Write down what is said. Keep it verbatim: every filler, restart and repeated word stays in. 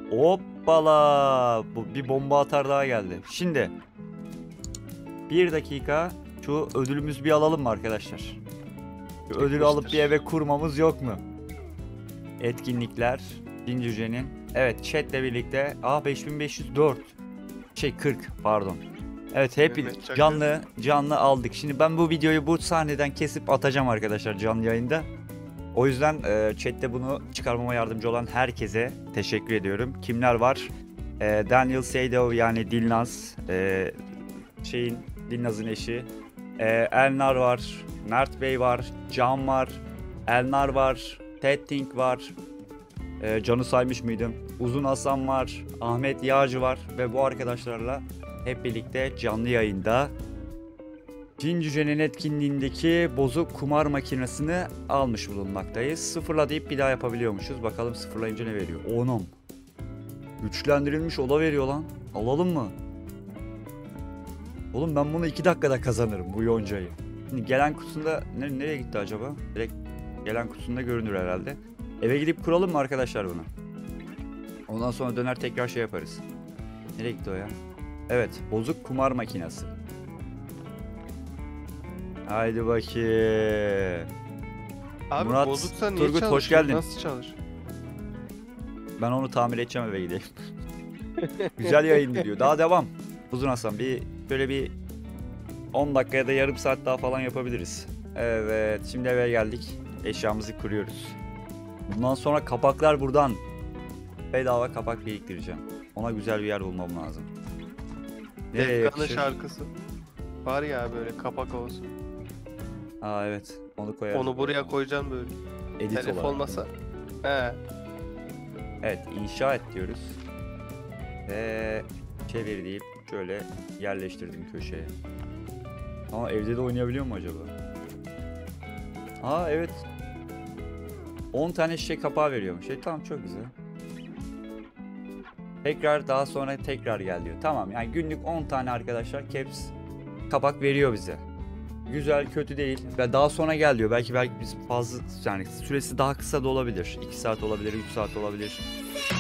Hoppala. Bu bir bomba atar daha geldi. Şimdi bir dakika şu ödülümüzü bir alalım mı arkadaşlar? Şu ödülü alıp bir eve kurmamız yok mu? Etkinlikler Cincüce'nin. Evet, chatle birlikte. Aa, beş bin beş yüz dört. Şey kırk pardon. Evet, hep canlı canlı aldık. Şimdi ben bu videoyu bu sahneden kesip atacağım arkadaşlar canlı yayında. O yüzden e, chatte bunu çıkarmama yardımcı olan herkese teşekkür ediyorum. Kimler var? E, Daniel Seydow, yani Dilnaz, e, şeyin Dilnaz'ın eşi. E, Elnar var, Mert Bey var, Can var, Elnar var, Tettink var. E, Can'ı saymış mıydım? Uzun Hasan var, Ahmet Yağcı var ve bu arkadaşlarla hep birlikte canlı yayında Cincüce'nin etkinliğindeki bozuk kumar makinesini almış bulunmaktayız. Sıfırla deyip bir daha yapabiliyormuşuz. Bakalım sıfırlayınca ne veriyor? Onum. Güçlendirilmiş oda veriyor lan. Alalım mı? Oğlum ben bunu iki dakikada kazanırım bu yoncayı. Şimdi gelen kutusunda ne, nereye gitti acaba? Direkt gelen kutusunda görünür herhalde. Eve gidip kuralım mı arkadaşlar bunu? Ondan sonra döner tekrar şey yaparız. Nereye gitti o ya? Evet, bozuk kumar makinesi. Haydi bakayım. Abi Murat, bozuksa niye Turgut, çalışır? hoş geldin. Nasıl çalışır? Ben onu tamir edeceğim, eve gideyim. Güzel yayın diyor. Daha devam. Uzun Hasan, bir böyle bir on dakika ya da yarım saat daha falan yapabiliriz. Evet, şimdi eve geldik. Eşyamızı kuruyoruz. Bundan sonra kapaklar buradan. Bedava kapak biriktireceğim. Ona güzel bir yer bulmam lazım. Nereye Defkan'ın yakışır? şarkısı. Var ya böyle kapak olsun. Aa evet, onu koyarız. Onu buraya koyacağım böyle. Edit Telef olarak. olmasa. He. Evet, inşa et diyoruz. Ve çevir deyip şöyle yerleştirdim köşeye. Ama evde de oynayabiliyor mu acaba? Aa evet. on tane şişe kapağı veriyormuş. Şey tamam, çok güzel. Tekrar daha sonra tekrar gel diyor. Tamam, yani günlük on tane arkadaşlar caps kapak veriyor bize. Güzel, kötü değil. Ve daha sonra gel diyor. Belki belki biz fazla, yani süresi daha kısa da olabilir. iki saat olabilir, üç saat olabilir.